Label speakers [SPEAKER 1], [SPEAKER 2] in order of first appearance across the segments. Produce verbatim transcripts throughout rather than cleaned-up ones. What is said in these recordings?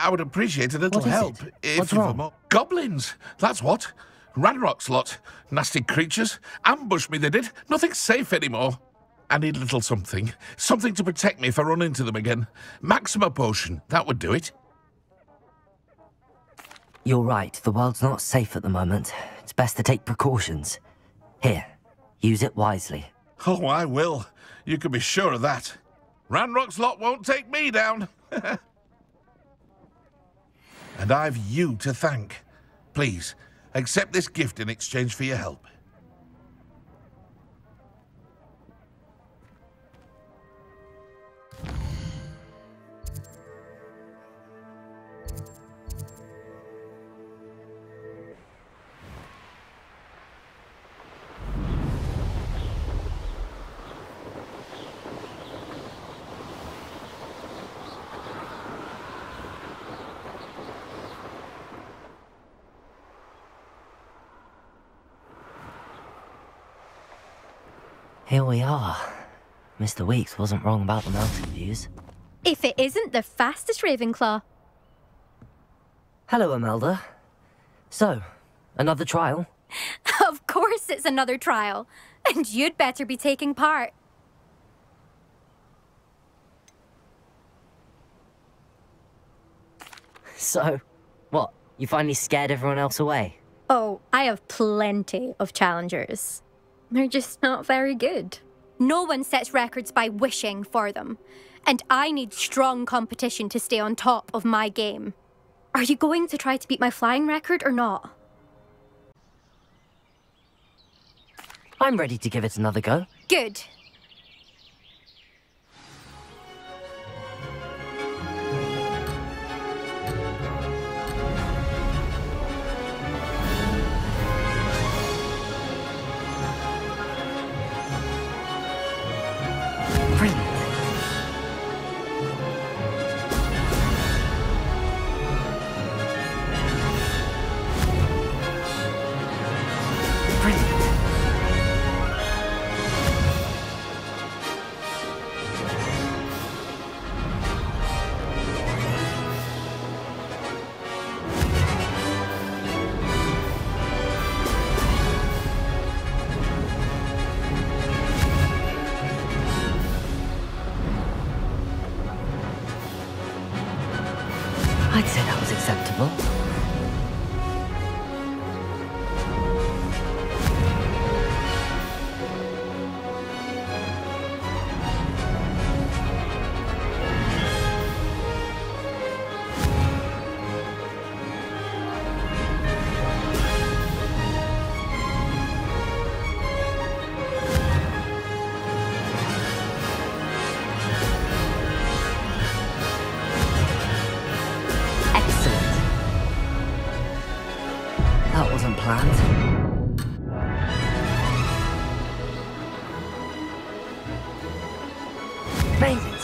[SPEAKER 1] I would appreciate a little
[SPEAKER 2] What is
[SPEAKER 1] help.
[SPEAKER 2] it?
[SPEAKER 1] If
[SPEAKER 2] What's
[SPEAKER 1] you were
[SPEAKER 2] wrong?
[SPEAKER 1] more- Goblins, that's what. Ranrock's lot. Nasty creatures. Ambushed me, they did. Nothing's safe anymore. I need a little something. Something to protect me if I run into them again. Maxima potion, that would do it.
[SPEAKER 2] You're right, the world's not safe at the moment. It's best to take precautions. Here, use it wisely.
[SPEAKER 1] Oh, I will. You can be sure of that. Ranrock's lot won't take me down. And I've you to thank. Please, accept this gift in exchange for your help.
[SPEAKER 2] Here we are. Mister Weeks wasn't wrong about the mountain views.
[SPEAKER 3] If it isn't the fastest Ravenclaw.
[SPEAKER 2] Hello, Imelda. So, another trial?
[SPEAKER 3] Of course it's another trial. And you'd better be taking part.
[SPEAKER 2] So, what? You finally scared everyone else away?
[SPEAKER 3] Oh, I have plenty of challengers. They're just not very good. No one sets records by wishing for them. And I need strong competition to stay on top of my game. Are you going to try to beat my flying record or not?
[SPEAKER 2] I'm ready to give it another go.
[SPEAKER 3] Good.
[SPEAKER 2] I'd say that was acceptable. That wasn't planned. Made it.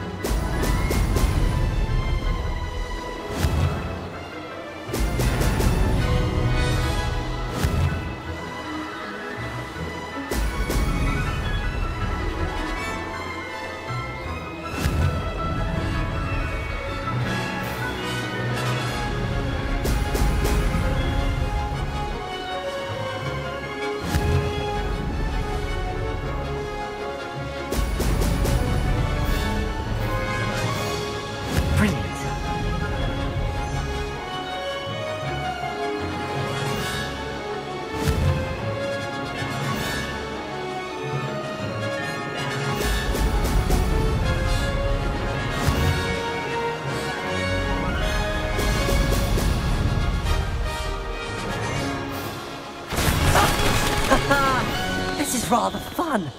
[SPEAKER 2] This is rather fun.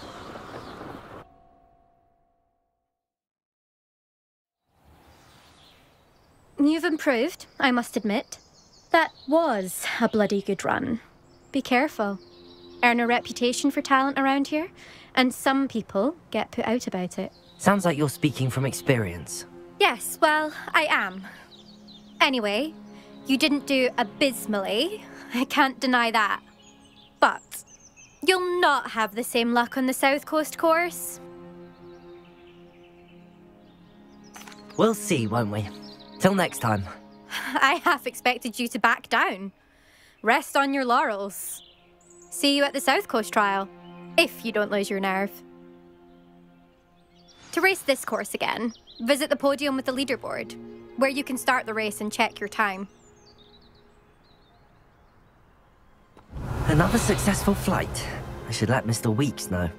[SPEAKER 3] You've improved, I must admit. That was a bloody good run. Be careful. Earn a reputation for talent around here, and some people get put out about it.
[SPEAKER 2] Sounds like you're speaking from experience.
[SPEAKER 3] Yes, well, I am. Anyway, you didn't do abysmally. I can't deny that. But you'll not have the same luck on the South Coast course.
[SPEAKER 2] We'll see, won't we? Till next time.
[SPEAKER 3] I half expected you to back down. Rest on your laurels. See you at the South Coast trial, if you don't lose your nerve. To race this course again, visit the podium with the leaderboard, where you can start the race and check your time.
[SPEAKER 2] Another successful flight. I should let Mister Weeks know.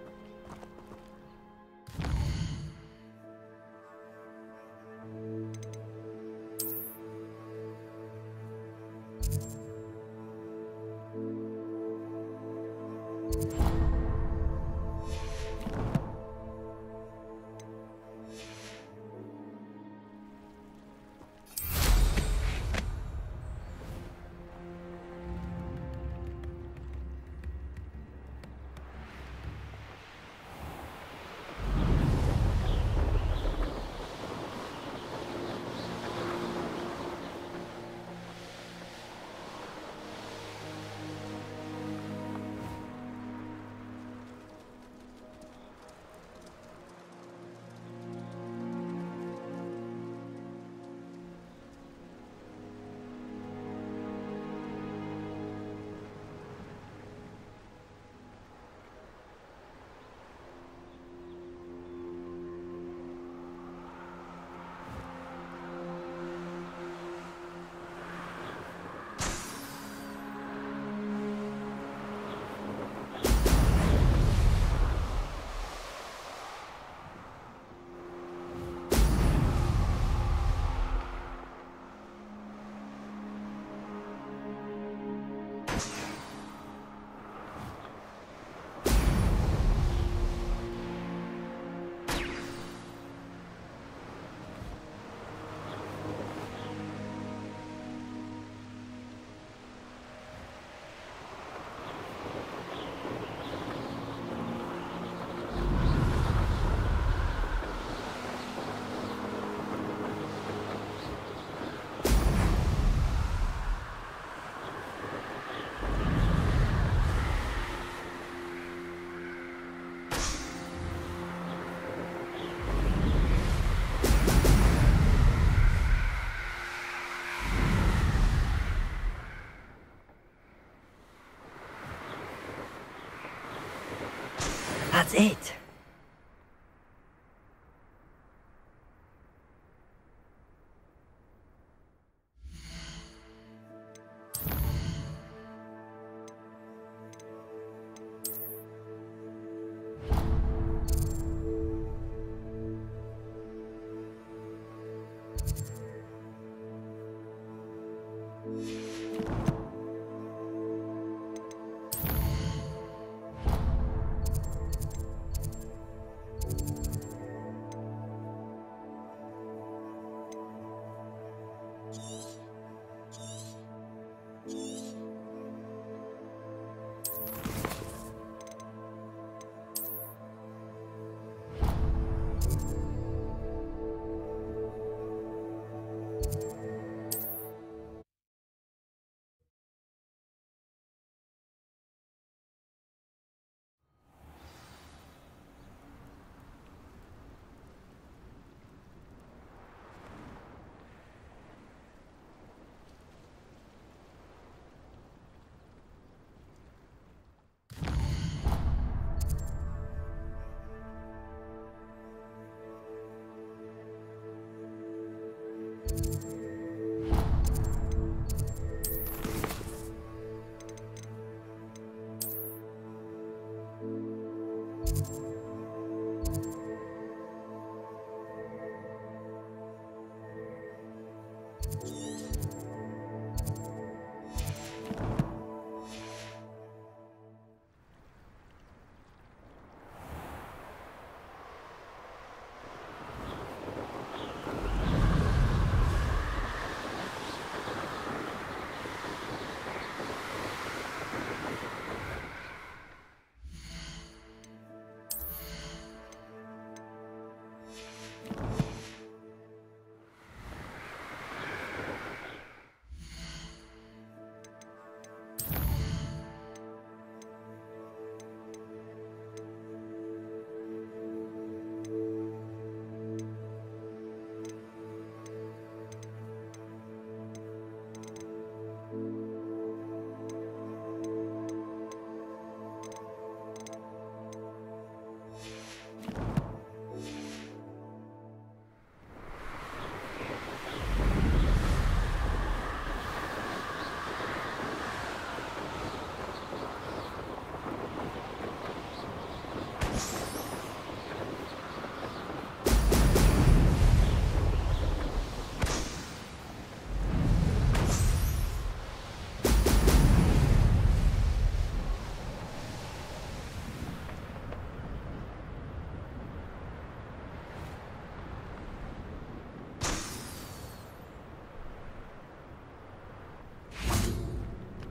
[SPEAKER 2] That's it.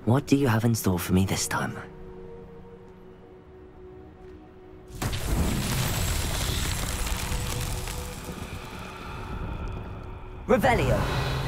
[SPEAKER 2] What do you have in store for me this time? Revelio.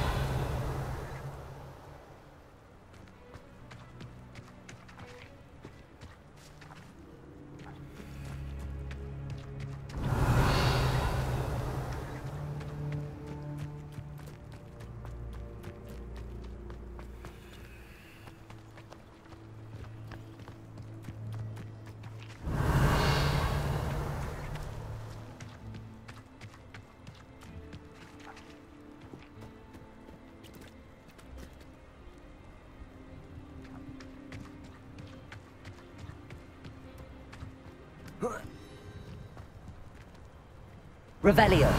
[SPEAKER 2] Revelio.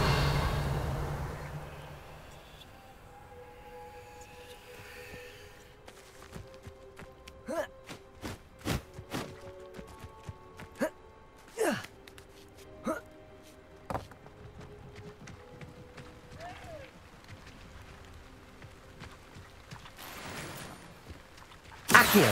[SPEAKER 2] Accio.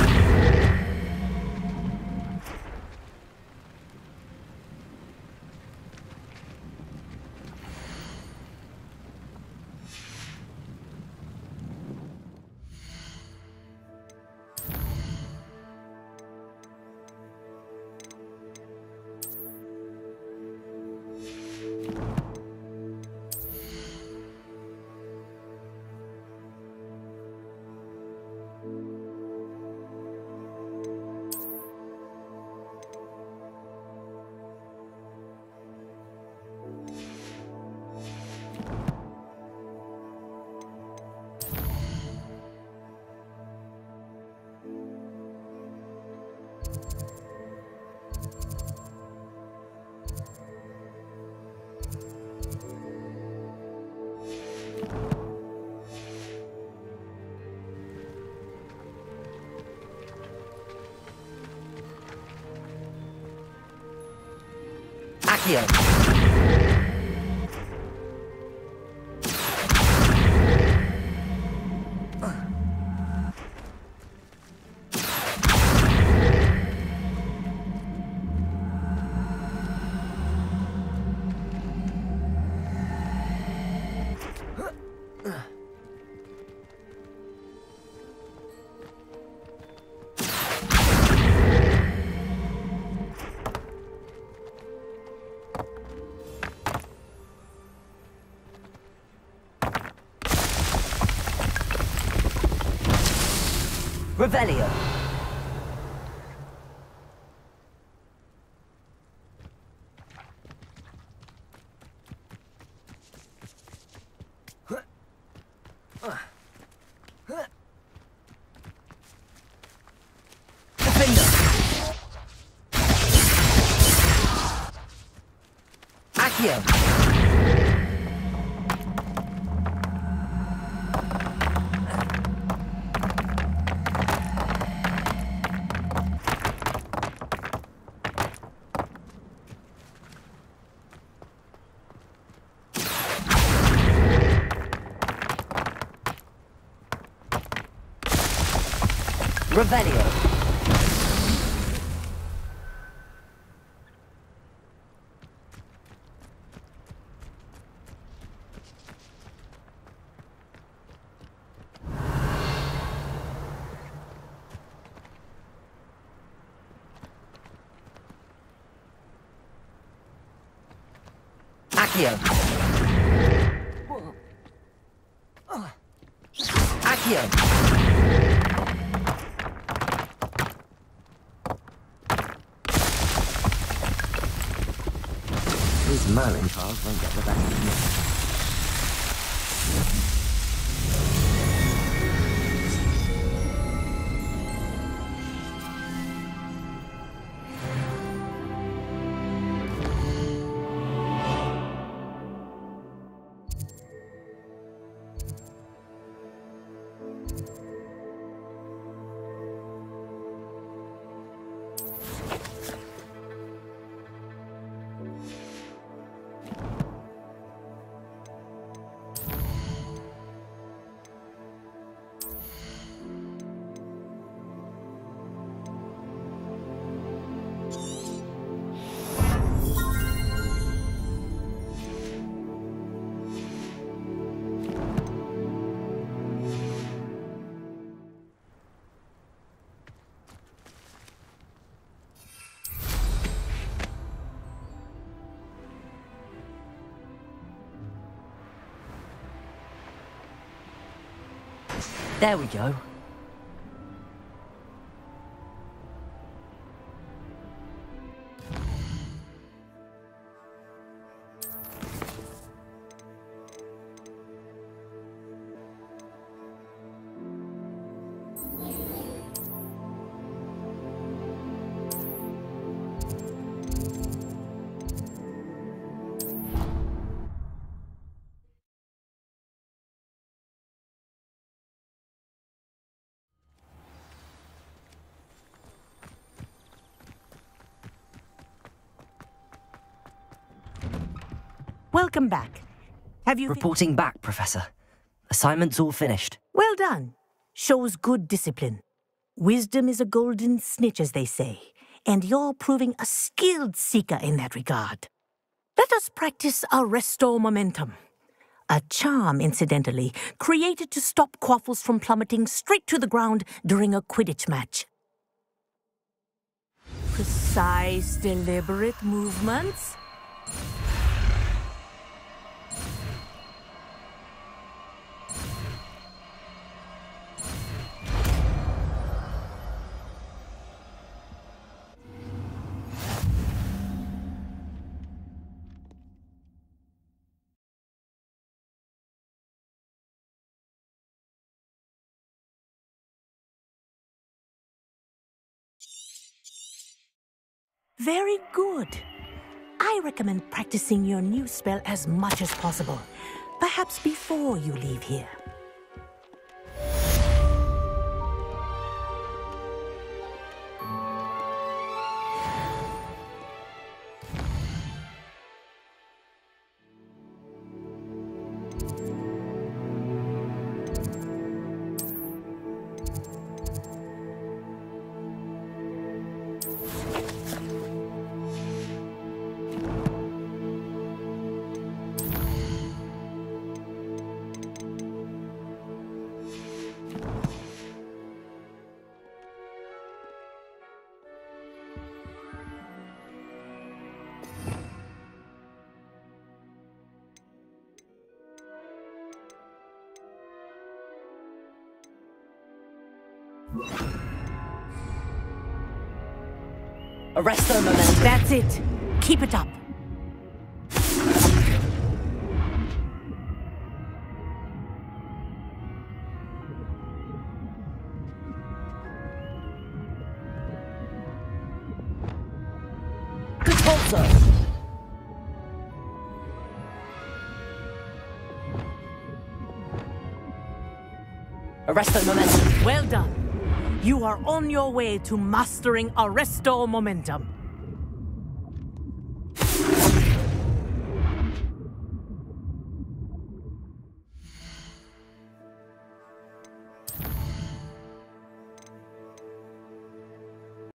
[SPEAKER 2] Accio. Revelio. Defender. Accio. Revelio. Accio. Accio. These Merlin trials won't get the best of me. There we go.
[SPEAKER 4] Welcome back. Have you...
[SPEAKER 2] Reporting back, Professor. Assignment's all finished.
[SPEAKER 4] Well done. Shows good discipline. Wisdom is a golden snitch, as they say, and you're proving a skilled seeker in that regard. Let us practice Arresto momentum. A charm, incidentally, created to stop quaffles from plummeting straight to the ground during a Quidditch match. Precise, deliberate movements. Very good. I recommend practicing your new spell as much as possible, perhaps before you leave here.
[SPEAKER 2] Arresto momentum.
[SPEAKER 4] That's it. Keep it up.
[SPEAKER 2] Good call, sir. Arresto momentum.
[SPEAKER 4] Well done. You are on your way to mastering Arresto momentum.